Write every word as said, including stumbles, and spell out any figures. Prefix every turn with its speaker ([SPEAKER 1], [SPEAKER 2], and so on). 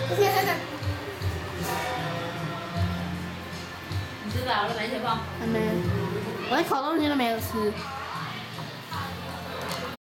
[SPEAKER 1] 你吃饱了没，小胖？
[SPEAKER 2] 还没，我连烤东西都没有吃。